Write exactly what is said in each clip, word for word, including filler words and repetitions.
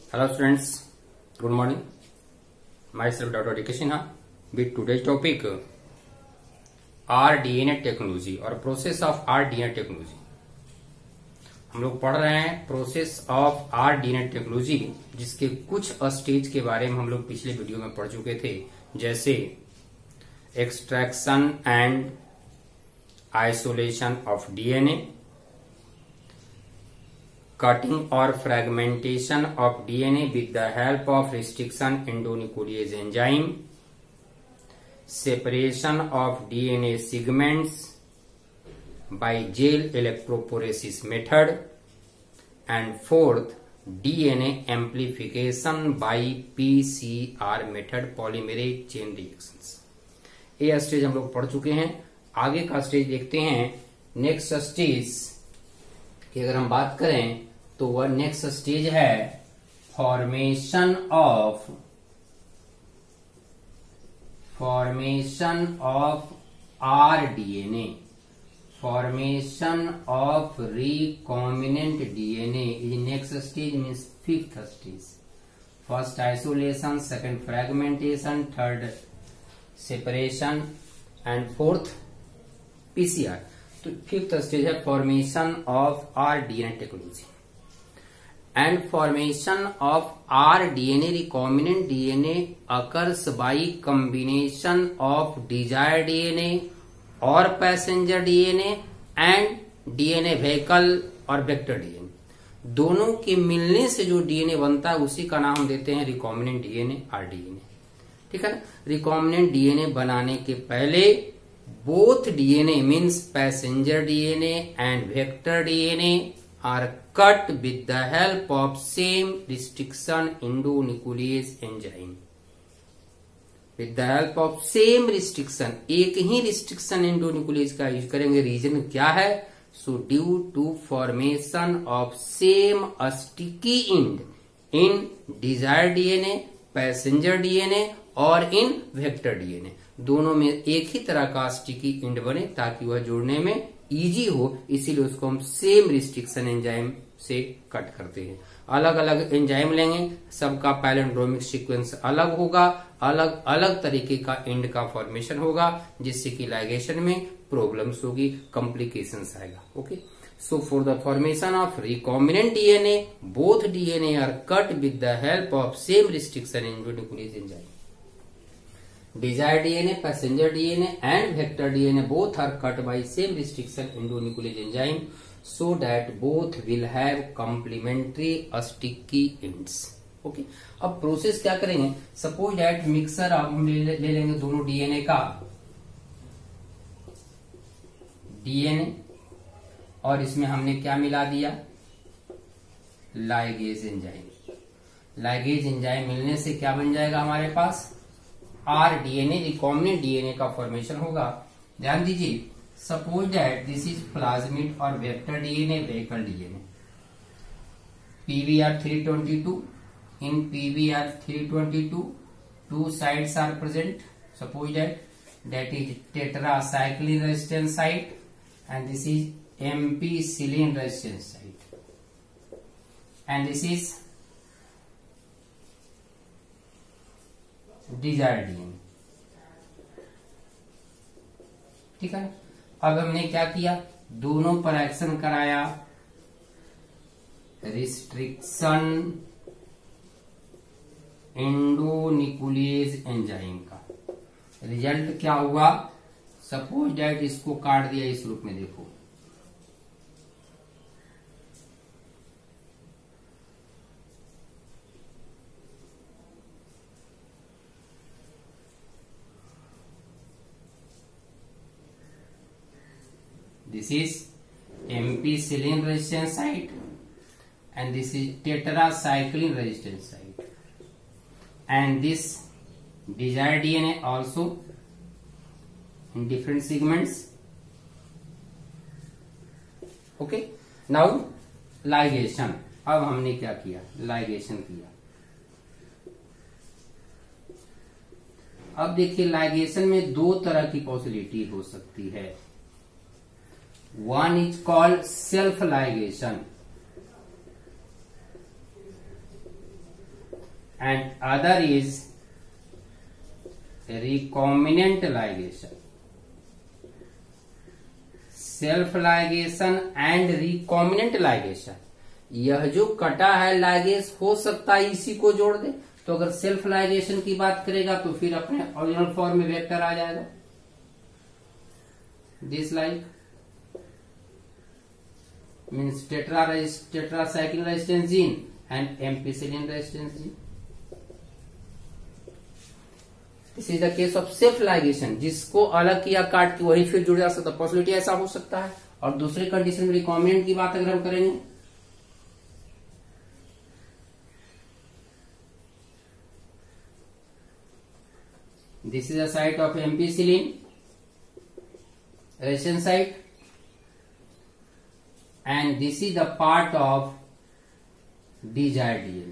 Hello students, good morning. Myself Doctor D K Sinha with today's topic R D N A technology और process of R D N A technology. हम लोग पढ़ रहे हैं process of R D N A technology, जिसके कुछ stage के बारे में हम लोग पिछले वीडियो में पढ़ चुके थे, जैसे extraction and isolation of DNA, cutting or fragmentation of D N A with the help of restriction endonuclease enzyme, separation of D N A segments by gel electrophoresis method, and fourth, D N A amplification by P C R method, polymerase chain reactions। ये stage हम लोग पढ़ चुके हैं। आगे का stage देखते हैं। नेक्स्ट स्टेज की अगर हम बात करें तो वह नेक्स्ट स्टेज है formation of formation of rDNA, formation of recombinant DNA is next stage, means fifth stage. First isolation, second fragmentation, third separation and fourth PCR. तो फिफ्थ स्टेज है formation of rDNA technology and formation of R D N A recombinant D N A occurs by combination of desired D N A or passenger D N A and D N A vehicle और vector D N A। दोनों के मिलने से जो D N A बनता है उसी का नाम हम देते हैं recombinant D N A, R D N A। ठीक है ना। रिकॉम्बिनेंट D N A बनाने के पहले both D N A means passenger D N A and vector D N A are cut with the help of same restriction endonuclease enzyme। with the help of same restriction, एक ही restriction endonuclease का use करेंगे। Reason क्या है? so due to formation of same sticky end in desired D N A, passenger D N A और in vector D N A, दोनों में एक ही तरह का स्टिकी एंड बने ताकि वह जोड़ने में इजी हो, इसीलिए उसको हम सेम रिस्ट्रिक्शन एंजाइम से कट करते हैं। अलग अलग एंजाइम लेंगे, सबका पैलिंड्रोमिक सीक्वेंस अलग होगा, अलग अलग तरीके का एंड का फॉर्मेशन होगा, जिससे कि लाइगेशन में प्रॉब्लम्स होगी, कॉम्प्लिकेशंस आएगा। Okay, so for the formation of recombinant DNA both DNA are cut with the help of same restriction endonuclease enzyme. Desired D N A, passenger D N A and vector D N A both are cut by same restriction endonuclease enzyme so that both will have complementary sticky ends। Okay, अब process क्या करेंगे? Suppose that mixer अब हम ले, ले लेंगे दोनों DNA का डीएनए और इसमें हमने क्या मिला दिया? Ligase enzyme. लाइगेज एंजाइम मिलने से क्या बन जाएगा हमारे पास? आर डीएनए, रिकॉम्बिनेंट डीएनए का फॉर्मेशन होगा। ध्यान दीजिए, suppose that this is plasmid और vector DNA, vehicle DNA. PBR three twenty two, in pBR three twenty two two sites are present। suppose that that is tetracycline resistance site and this is ampicillin resistance site and this is desired D N A। ठीक है, अब हमने क्या किया? दोनों पर action कराया, restriction endonuclease enzyme का। रिजल्ट क्या हुआ? सपोज दैट इसको काट दिया इस रूप में, देखो this is ampicillin resistance site and this is tetracycline resistance site and this desired D N A also in different segments। okay, now ligation। अब हमने क्या किया? लाइगेशन किया। अब देखिए, लाइगेशन में दो तरह की पॉसिबिलिटी हो सकती है। One is called self ligation and other is recombinant ligation. Self ligation and recombinant ligation, यह जो कटा है लाइगेस हो सकता है इसी को जोड़ दे। तो अगर सेल्फ लाइगेशन की बात करेगा तो फिर अपने ओरिजिनल फॉर्म में वेक्टर आ जाएगा, this like means tetra tetracycline resistance gene and ampicillin resistance gene. This is the case of self ligation, जिसको अलग किया काट के वही फिर जुड़ जा सकता, पॉसिबिलिटी ऐसा हो सकता है। और दूसरे कंडीशन में रिकॉम्बिनेंट की बात अगर हम करेंगे, this is the site of ampicillin resistance site and this is the part of desired DNA.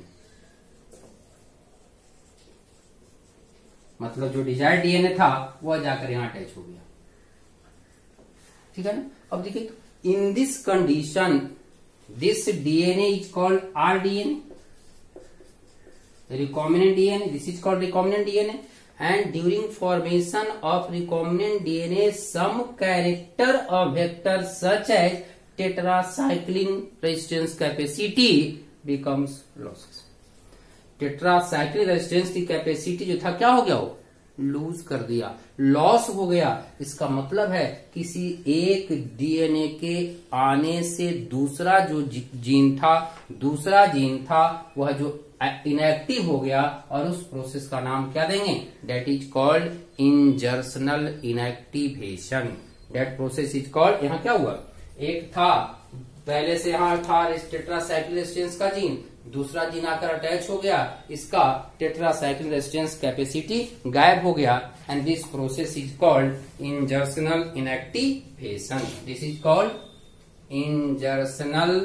मतलब जो डिजायर्ड डीएनए था वह जाकर यहां अटैच हो गया, ठीक है ना। अब देखिए, in this condition this DNA is called rDNA, recombinant DNA, this is called recombinant DNA and during formation of recombinant D N A some character of vector such as tetracycline resistance capacity becomes losses। Tetracycline resistance की capacity जो था क्या हो गया, वो loose कर दिया, loss हो गया। इसका मतलब है किसी एक डीएनए के आने से दूसरा जो जीन था दूसरा जीन था वह जो इनएक्टिव हो गया, और उस प्रोसेस का नाम क्या देंगे, that is called insertional inactivation. That process is called, यहाँ क्या हुआ, एक था पहले से यहाँ था टेट्रासाइक्लिन रेजिस्टेंस का जीन, दूसरा जीन आकर अटैच हो गया, इसका टेट्रासाइक्लिन रेजिस्टेंस कैपेसिटी गायब हो गया, and this process is called insertional inactivation. This is called insertional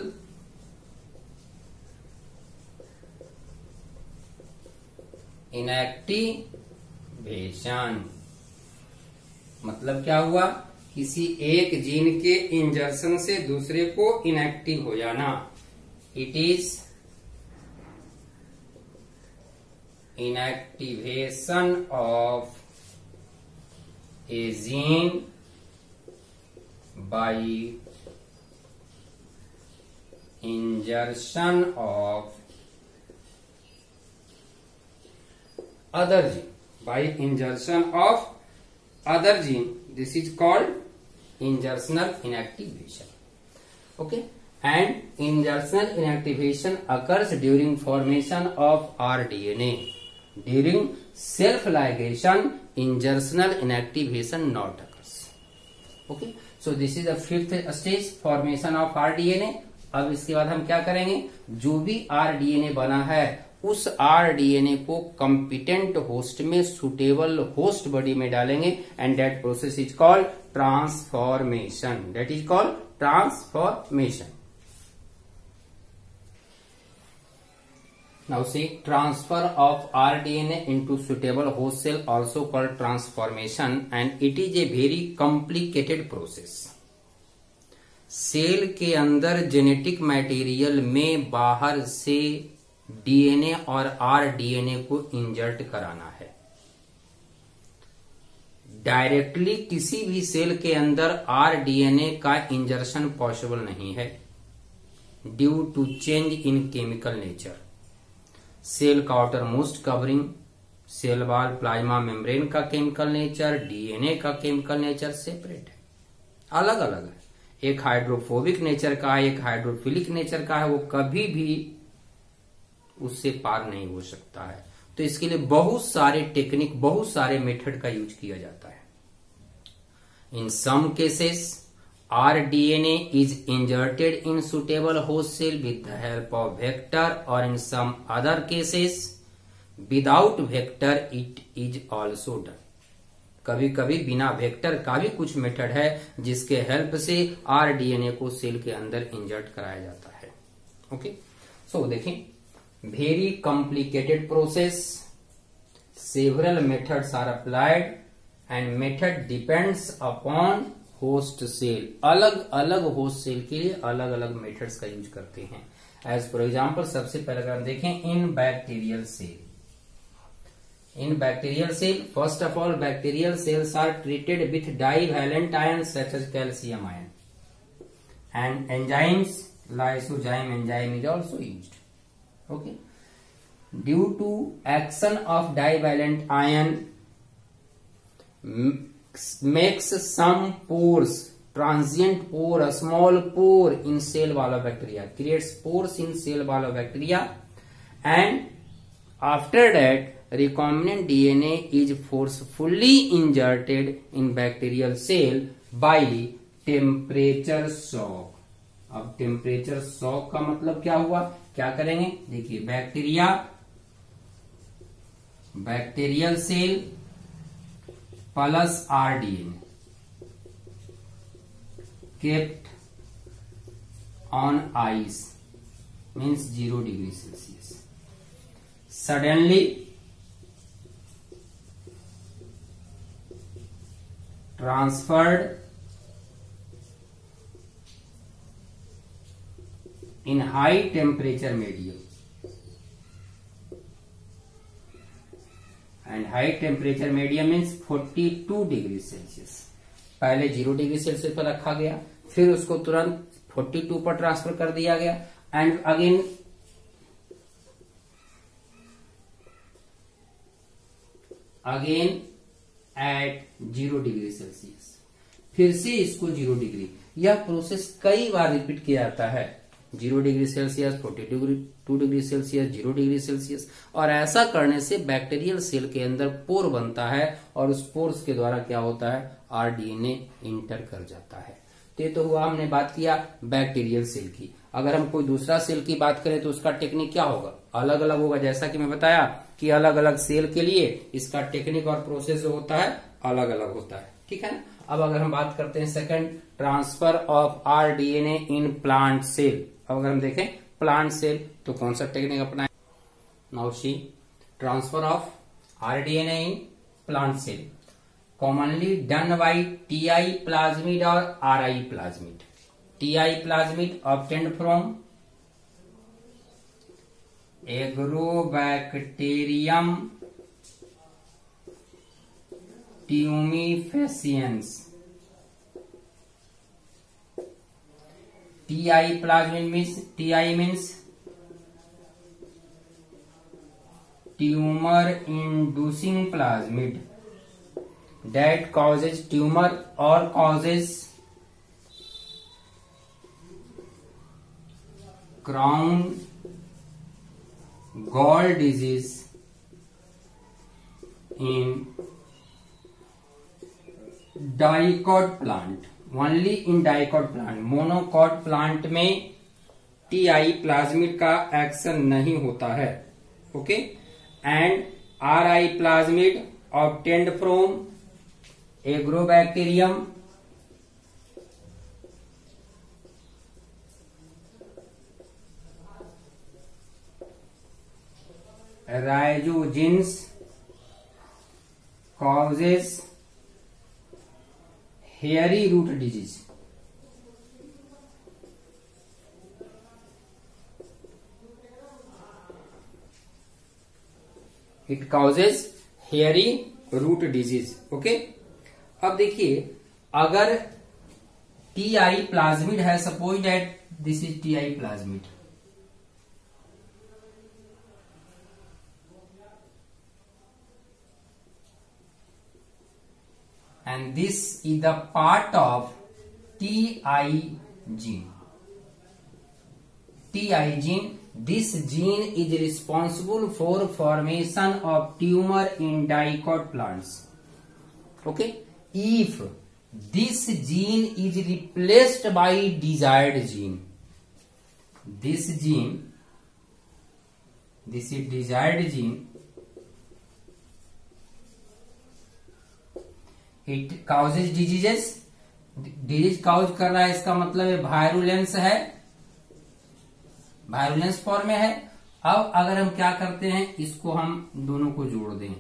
inactivation. मतलब क्या हुआ, किसी एक जीन के इंजर्शन से दूसरे को इनएक्टिव हो जाना। It is inactivation of a gene by insertion of other gene, by insertion of other gene, this is called insertional inactivation. Okay, and insertional inactivation occurs during formation of R D N A. During self ligation insertional inactivation not occurs. Okay, so this is the fifth stage, formation of R D N A. अब इसके बाद हम क्या करेंगे, जो भी R D N A बना है उस आरडीएनए को कॉम्पिटेंट होस्ट में सुटेबल होस्ट बॉडी में डालेंगे, and that process is called transformation. That is called transformation. Now see, transfer of rDNA into suitable host cell also called transformation, and it is a very complicated process. Cell के अंदर genetic material में बाहर से DNA और rDNA को insert कराना है। Directly किसी भी सेल के अंदर आरडीएनए का इंजर्शन पॉसिबल नहीं है, due to change in chemical nature. Cell का outer most covering, cell wall, plasma membrane का केमिकल नेचर, डीएनए का केमिकल नेचर सेपरेट है, अलग अलग है। एक हाइड्रोफोबिक नेचर का है, एक हाइड्रोफिलिक नेचर का है, वो कभी भी उससे पार नहीं हो सकता है। तो इसके लिए बहुत सारे टेक्निक, बहुत सारे मेथड का यूज किया जाता है। In some cases rDNA is inserted in suitable host cell with the help of vector, और in some other cases without vector it is also done. कभी कभी बिना वेक्टर का भी कुछ मेथड है जिसके हेल्प से आरडीएनए को सेल के अंदर इंजर्ट कराया जाता है। ओके, सो देखें, very complicated process, several methods are applied and method depends upon host cell। अलग अलग host cell के लिए अलग अलग methods का यूज करते हैं। as for example, सबसे पहले अगर हम देखें in bacterial cell, In bacterial cell, first of all, bacterial cells are treated with divalent ions such as calcium ion. And enzymes, lysozyme enzyme is also used. Okay. Due to action of divalent ion, makes some pores, transient pore, a small pore in cell wall of bacteria, creates pores in cell wall of bacteria, and after that recombinant D N A is forcefully inserted in bacterial cell by temperature shock. अब temperature shock का मतलब क्या हुआ, क्या करेंगे, देखिए bacteria, bacterial cell plus rDNA kept on ice means zero degree Celsius. Suddenly transferred in high temperature medium, and high temperature medium means forty-two degree Celsius. पहले zero degree Celsius पर रखा गया, फिर उसको तुरंत बयालीस पर ट्रांसफर कर दिया गया, and again again at zero degree Celsius, फिर से इसको जीरो डिग्री, यह प्रोसेस कई बार रिपीट किया जाता है, zero degree Celsius, forty degree two degree Celsius, zero degree Celsius, और ऐसा करने से बैक्टीरियल सेल के अंदर पोर बनता है और उस पोर्स के द्वारा क्या होता है, आरडीएनए इंटर कर जाता है। तो ये तो हुआ, हमने बात किया बैक्टीरियल सेल की। अगर हम कोई दूसरा सेल की बात करें तो उसका टेक्निक क्या होगा, अलग अलग होगा, जैसा कि मैं बताया कि अलग अलग सेल के लिए इसका टेक्निक और प्रोसेस जो होता है अलग अलग होता है, ठीक है ना। अब अगर हम बात करते हैं second, transfer of rDNA in plant cell. अब अगर हम देखें प्लांट सेल तो कौन सा टेक्निक अपनाएं, now see transfer of rDNA in plant cell commonly done by T I plasmid or R I plasmid. T I plasmid obtained from Agrobacterium tumefaciens. T I plasmid means, T I means tumor inducing plasmid that causes tumor or causes crown gall disease in dicot plant, only in dicot plant. monocot plant में T I plasmid का action नहीं होता है, okay, and R I plasmid obtained from Agrobacterium rhizogenes causes hairy root disease. It causes hairy root disease. Okay, अब देखिए अगर T I plasmid है, suppose that this is T I plasmid, and this is the part of T I gene. T I gene, this gene is responsible for formation of tumor in dicot plants. Okay, if this gene is replaced by desired gene, this gene, this is desired gene, it causes diseases. Disease cause कर रहा है, इसका मतलब है virulence है, virulence form में है। अब अगर हम क्या करते हैं, इसको हम दोनों को जोड़ दें,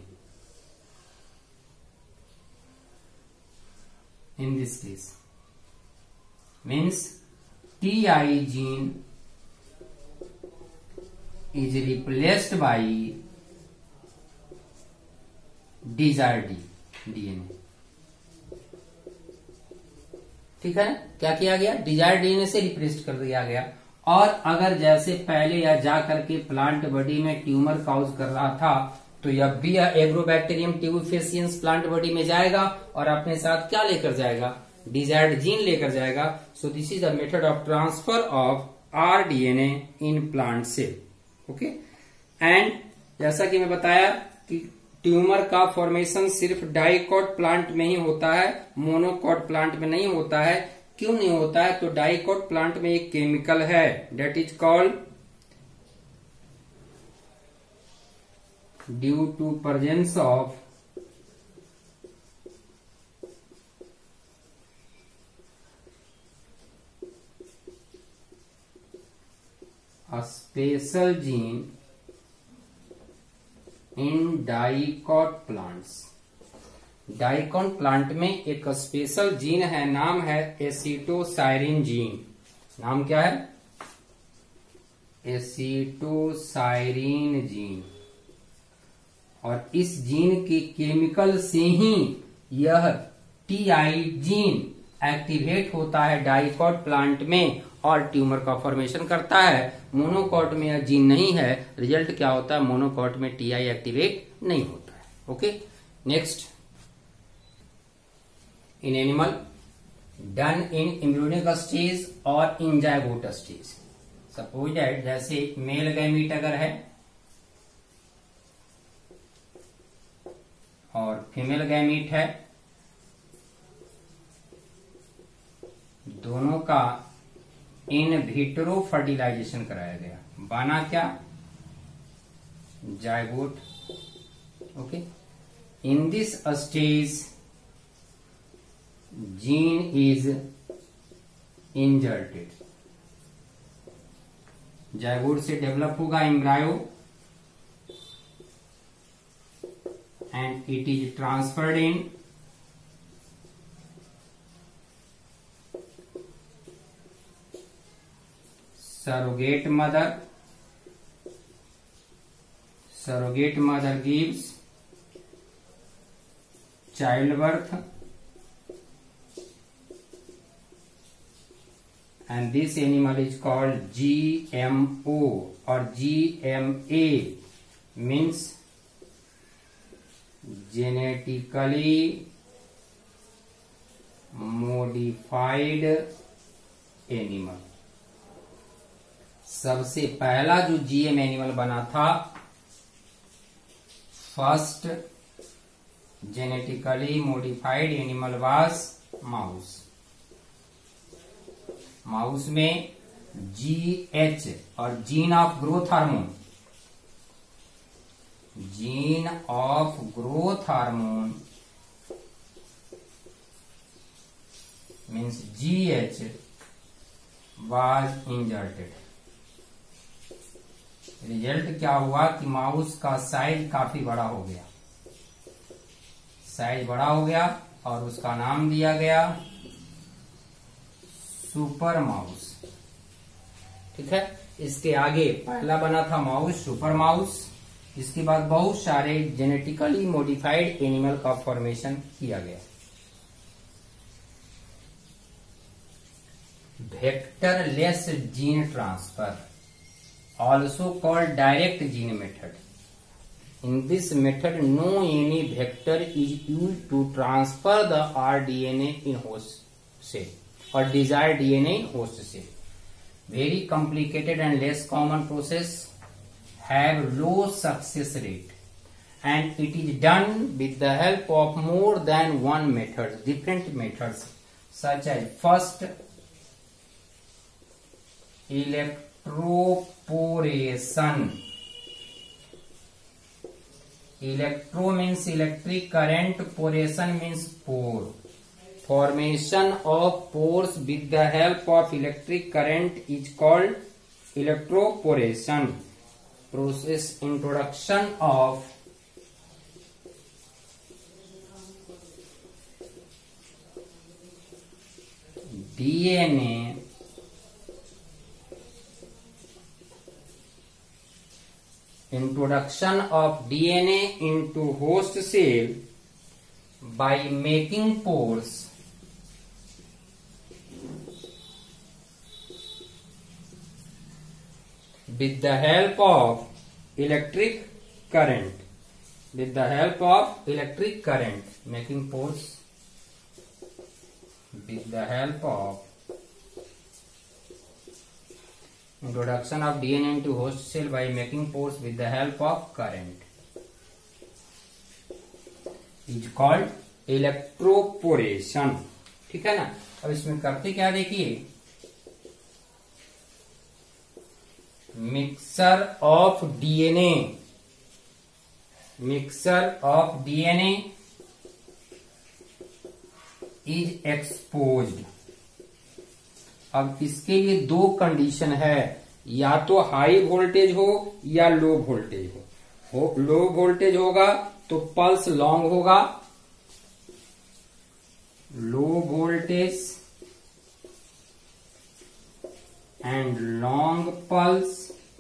in this case means T I gene is replaced by desired DNA. ठीक है, क्या किया गया, डिजायर्ड डीएनए से रिप्लेस कर दिया गया। और अगर जैसे पहले या जा करके प्लांट बॉडी में ट्यूमर काउज कर रहा था, तो अब भी यह एग्रोबैक्टीरियम ट्यूबिफेसियंस प्लांट बॉडी में जाएगा और अपने साथ क्या लेकर जाएगा, डिजायर्ड जीन लेकर जाएगा। So this is the method of transfer of R DNA in plant cell. Okay, and जैसा कि मैं बताया कि ट्यूमर का फॉर्मेशन सिर्फ डाइकॉट प्लांट में ही होता है, मोनोकॉट प्लांट में नहीं होता है। क्यों नहीं होता है, तो डाइकॉट प्लांट में एक केमिकल है that is called due to presence of a special gene in dicot plants। Dicot plant में एक स्पेशल जीन है, नाम है एसिटोसाइरिन जीन। नाम क्या है, एसिटोसाइरिन जीन। और इस जीन के केमिकल से ही यह टी आई जीन एक्टिवेट होता है डाइकॉट प्लांट में और ट्यूमर का फॉर्मेशन करता है। मोनोकॉट में यह जीन नहीं है, रिजल्ट क्या होता है, मोनोकॉट में टी आई एक्टिवेट नहीं होता है। Okay, next, in animal done in embryonic stage और in zygote stage. Suppose that जैसे मेल गैमीट अगर है और फीमेल गैमीट है, दोनों का इन विट्रो फर्टिलाइजेशन कराया गया, बना क्या, zygote. Okay, in this stage gene is inserted. Zygote से डेवलप होगा embryo and it is transferred in surrogate mother। surrogate mother gives childbirth and this animal is called G M O or G M A, means genetically modified animal। सबसे पहला जो GM animal बना था, first genetically modified animal was mouse. Mouse में G H और gene of growth hormone, gene of growth hormone means G H was inserted. Result क्या हुआ कि माउस का साइज काफी बड़ा हो गया, साइज बड़ा हो गया और उसका नाम दिया गया सुपर माउस। ठीक है, इसके आगे पहला बना था माउस, सुपर माउस। इसके बाद बहुत सारे जेनेटिकली मॉडिफाइड एनिमल का फॉर्मेशन किया गया। Vectorless gene transfer, also called direct gene method। In this method, no any vector is used to transfer the R D N A in host cell or desired D N A in host cell। Very complicated and less common process, have low success rate, and it is done with the help of more than one method, different methods such as first electroporation। electro means electric current, poration means pore। formation of pores with the help of electric current is called electroporation। process introduction of D N A introduction of D N A into host cell by making pores with the help of electric current. With the help of electric current, making pores with the help of introduction of D N A into host cell by making pores with the help of current is called electroporation. ठीक है ना। अब इसमें करते क्या देखिए, mixture of DNA, mixture of DNA is exposed. अब इसके लिए दो कंडीशन है, या तो हाई वोल्टेज हो या लो वोल्टेज हो। हो लो वोल्टेज होगा तो पल्स लॉन्ग होगा, low voltage and long pulse.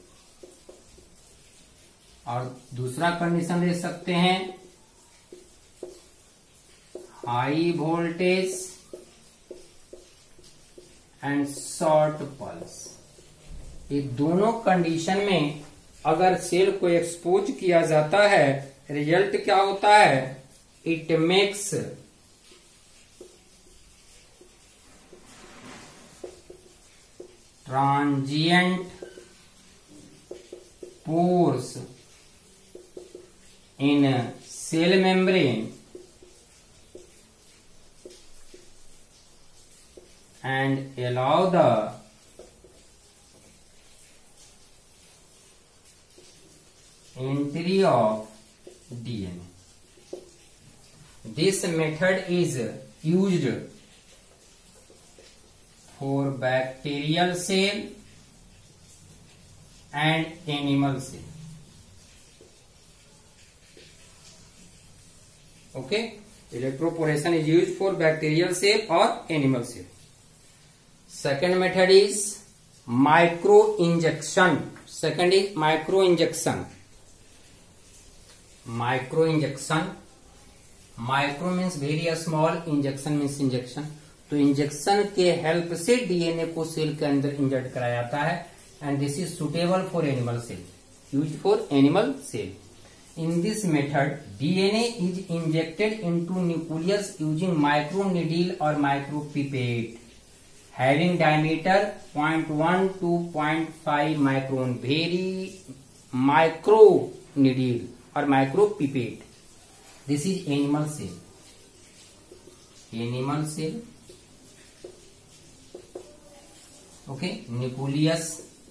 और दूसरा कंडीशन ले सकते हैं, high voltage and short pulse. ये दोनों कंडीशन में अगर सेल को एक्सपोज किया जाता है, रिजल्ट क्या होता है, it makes transient pores in cell membrane and allow the entry of D N A. This method is used for bacterial cell and animal cell. Okay, electroporation is used for bacterial cell or animal cell. Second method is micro injection. Second is micro injection. Micro injection. Micro means very small, injection means injection. तो injection के help से DNA को cell के अंदर inject कराया जाता है, and this is suitable for animal cell, used for animal cell. In this method, D N A is injected into nucleus using microneedle or micropipette having diameter zero point one to zero point five micron. Very micro needle or micropipette. This is animal cell. Animal cell. Okay, nucleus.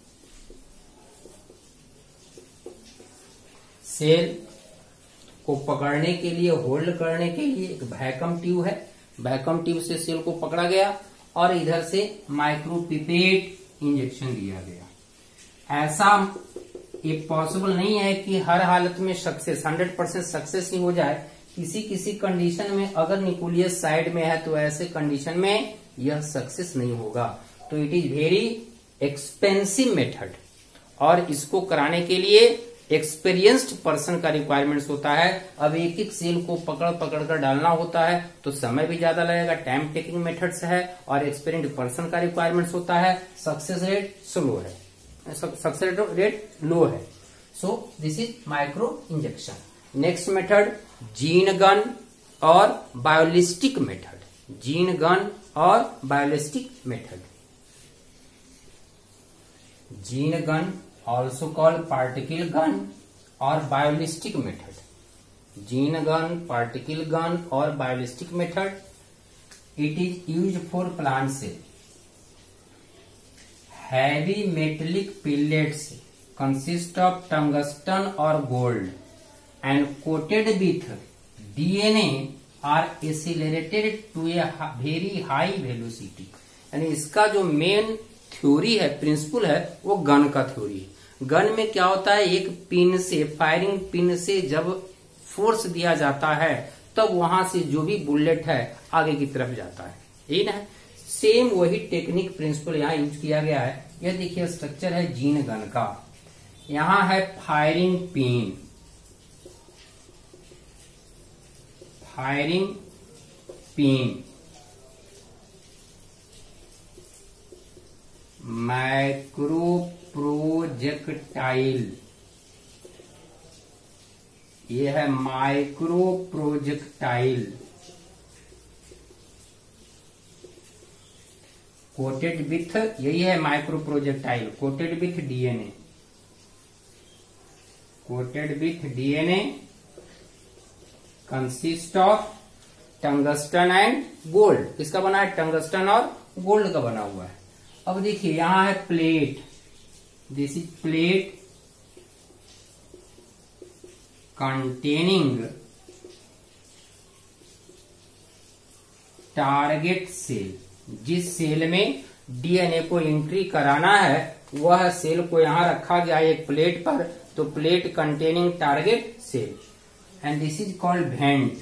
Cell को पकड़ने के लिए, hold करने के लिए एक vacuum tube है. Vacuum tube से सेल को पकड़ा गया और इधर से माइक्रोपिपेट इंजेक्शन दिया गया. ऐसा ये पॉसिबल नहीं है कि हर हालत में सक्सेस हंड्रेड परसेंट सक्सेस ही हो जाए. किसी किसी कंडीशन में अगर न्यूक्लियस साइड में है तो ऐसे कंडीशन में यह सक्सेस नहीं होगा. तो it is very expensive method और इसको कराने के लिए एक्सपीरियंस्ड पर्सन का रिक्वायरमेंट्स होता है. अब एक एक सेल को पकड़ पकड़ कर डालना होता है तो समय भी ज्यादा लगेगा. टाइम टेकिंग मेथड्स है और एक्सपीरियंस्ड पर्सन का रिक्वायरमेंट्स होता है. सक्सेस रेट स्लो है, सक्सेस रेट लो है. So this is micro injection. Next method gene gun और बायोलिस्टिक मेथड. जीन गन और biolistic method. Gene gun also called particle gun or ballistic method. Gene gun, particle gun or ballistic method. It is used for plant cell. Heavy metallic pellets consist of tungsten or gold and coated with D N A are accelerated to a very high velocity. यानी इसका जो main theory है, principal है, वो gun का theory है. Gun में क्या होता है, एक पिन से, फायरिंग पिन से जब फोर्स दिया जाता है तब वहां से जो भी बुलेट है आगे की तरफ जाता है. यही ना, सेम वही टेक्निक प्रिंसिपल यहाँ यूज किया गया है. यह देखिए स्ट्रक्चर है जीन गन का. यहां है firing pin, firing pin, micro projectile, ये है माइक्रो प्रोजेक्टाइल, कोटेड विथ, यही है micro projectile, coated with DNA, coated with DNA, consist of tungsten and gold. किसका बना है? टंगस्टन और गोल्ड का बना हुआ है। अब देखिए यहां है plate, this is plate containing target cell. जिस सेल में डीएनए को एंट्री कराना है वह सेल को यहां रखा गया है एक प्लेट पर, तो plate containing target cell, and this is called vent.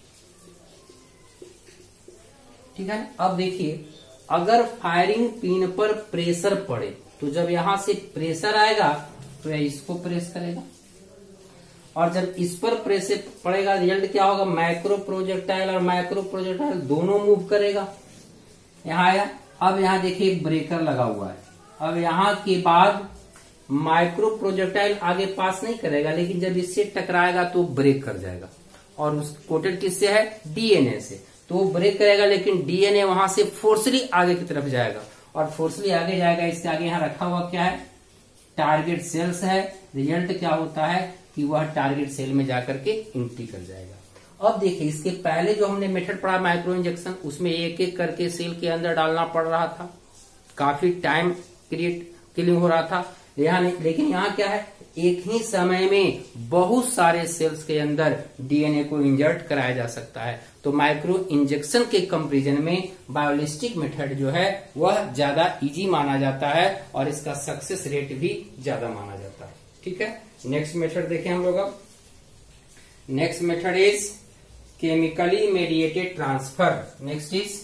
ठीक है ना। अब देखिए अगर फायरिंग पिन पर प्रेशर पड़े तो जब यहां से प्रेशर आएगा तो यह इसको प्रेस करेगा, और जब इस पर प्रेशर पड़ेगा रिजल्ट क्या होगा? माइक्रो प्रोजेक्टाइल और माइक्रो प्रोजेक्टाइल दोनों मूव करेगा। यहां आया। अब यहां देखिए ब्रेकर लगा हुआ है। अब यहां के बाद माइक्रो प्रोजेक्टाइल आगे पास नहीं करेगा, लेकिन जब इससे टकराएगा तो ब्रेक कर जाएगा, और उस कोटेड किससे है? डीएनए से, तो वो ब्रेक करेगा, लेकिन डीएनए वहां से फोर्सली आगे की तरफ जाएगा, और फोर्सली आगे जाएगा। इसके आगे यहां रखा हुआ क्या है? टारगेट सेल्स है। रिजल्ट क्या होता है कि वह टारगेट सेल में जाकर के एंट्री कर जाएगा। अब देखिए इसके पहले जो हमने मेथड पढ़ा माइक्रो इंजेक्शन, उसमें एक एक करके सेल के अंदर डालना पड़ रहा था, काफी टाइम क्रिएट किलिंग हो रहा था। यहाँ नहीं, लेकिन यहाँ क्या है? एक ही समय में बहुत सारे सेल्स के अंदर डीएनए को इंजर्ट कराया जा सकता है। तो माइक्रो इंजेक्शन के कंपैरिजन में बायोलिस्टिक मेथड जो है वह ज्यादा इजी माना जाता है, और इसका सक्सेस रेट भी ज्यादा माना जाता है। ठीक है। नेक्स्ट मेथड देखें हम लोग। अब next method is chemically mediated transfer. Next is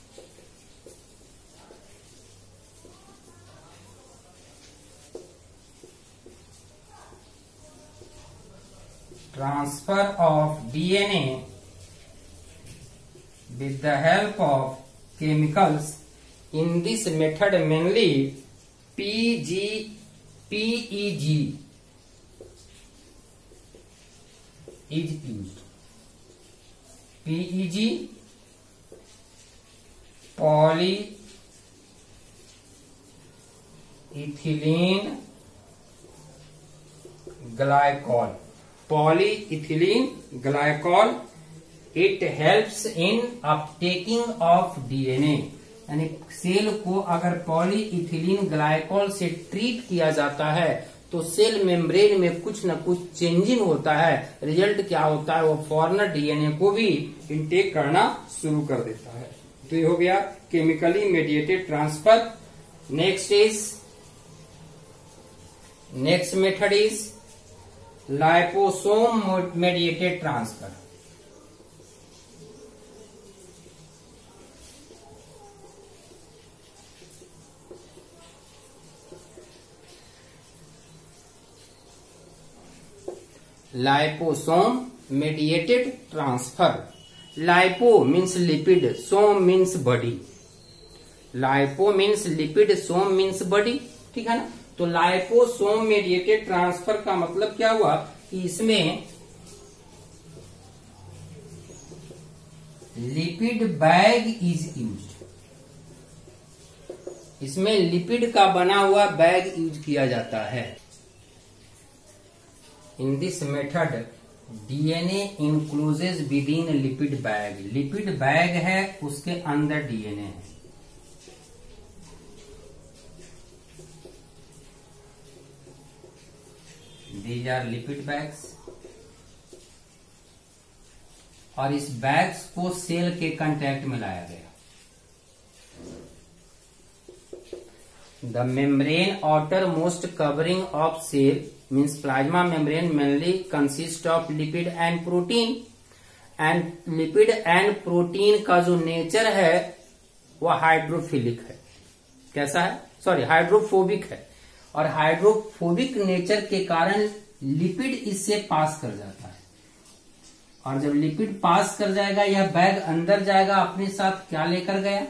transfer of D N A with the help of chemicals. In this method mainly P G, P E G is used. P E G, polyethylene glycol, polyethylene glycol. It helps in uptaking of DNA. यानी cell को अगर polyethylene glycol से treat किया जाता है तो cell membrane में कुछ न कुछ चेंजिंग होता है। रिजल्ट क्या होता है? वो फॉरेनर डीएनए को भी इनटेक करना शुरू कर देता है। तो ये हो गया chemically mediated transfer. Next is next method is liposome mediated transfer. Liposome mediated transfer. Lipo means lipid, some means body. Lipo means lipid, some means body. ठीक है ना। तो लाइपोसोम मेडिएटेड ट्रांसफर का मतलब क्या हुआ कि इसमें लिपिड बैग इज यूज्ड। इसमें लिपिड का बना हुआ बैग यूज किया जाता है। In this method DNA includes with in lipid bag. Lipid bag है, उसके अंदर डीएनए है। दीज आर लिपिड बैग्स, और इस बैग्स को सेल के कांटेक्ट में लाया गया। The membrane outer most covering of cell means plasma membrane mainly consist of lipid and protein, and lipid and protein का जो नेचर है वह हाइड्रोफिलिक है। कैसा है? सॉरी हाइड्रोफोबिक है। और हाइड्रोफोबिक नेचर के कारण लिपिड इससे पास कर जाता है। और जब लिपिड पास कर जाएगा, यह बैग अंदर जाएगा, अपने साथ क्या लेकर गया?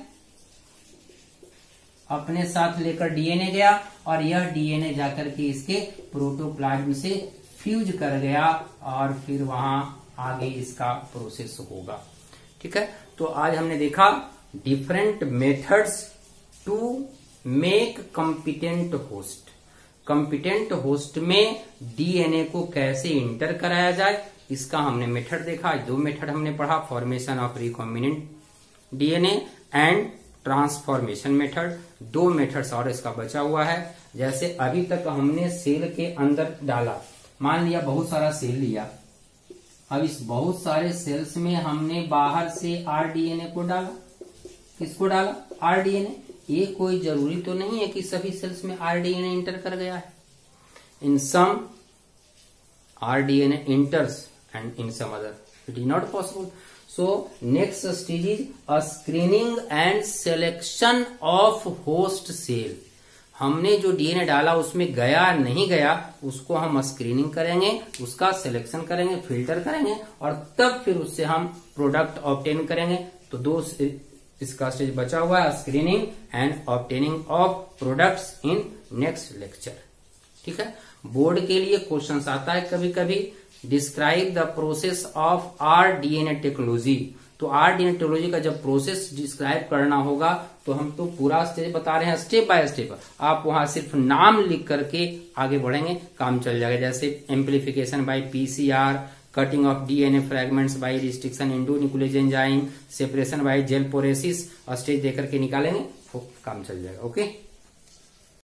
अपने साथ लेकर डीएनए गया, और यह डीएनए जाकर के इसके प्रोटोप्लाज्म से फ्यूज कर गया, और फिर वहां आगे इसका प्रोसेस होगा। ठीक है, तो आज हमने देखा different methods to make competent host. Competent host में डीएनए को कैसे इंटर कराया जाए, इसका हमने मेथड देखा। दो मेथड हमने पढ़ा, formation of recombinant DNA and transformation method. दो मेथड्स और इसका बचा हुआ है। जैसे अभी तक हमने सेल के अंदर डाला, मान लिया बहुत सारा सेल लिया, अब इस बहुत सारे सेल्स में हमने बाहर से आरडीएनए को डाला। किसको डाला? आरडीएनए। ये कोई जरूरी तो नहीं है कि सभी सेल्स में आरडीएनए इंटर कर गया है। In some rDNA enters and in some other it is not possible. So next stage is a screening and selection of host cell. हमने जो डीएनए डाला उसमें गया नहीं गया, उसको हम स्क्रीनिंग करेंगे, उसका सिलेक्शन करेंगे, फिल्टर करेंगे, और तब फिर उससे हम प्रोडक्ट ऑब्टेन करेंगे। तो दो इसका स्टेज बचा हुआ है, screening and obtaining of products in next lecture. ठीक है, बोर्ड के लिए क्वेश्चंस आता है कभी कभी, describe the process of R DNA technology. तो आर डीएनए टेक्नोलॉजी का जब प्रोसेस डिस्क्राइब करना होगा तो हम तो पूरा स्टेज बता रहे हैं स्टेप बाय स्टेप, आप वहां सिर्फ नाम लिख करके आगे बढ़ेंगे, काम चल जाएगा। जैसे amplification by PCR, cutting of DNA fragments by restriction endonuclease enzyme, separation by gel phoresis, और स्टेज देकर के निकालेंगे, काम चल जाएगा। ओके।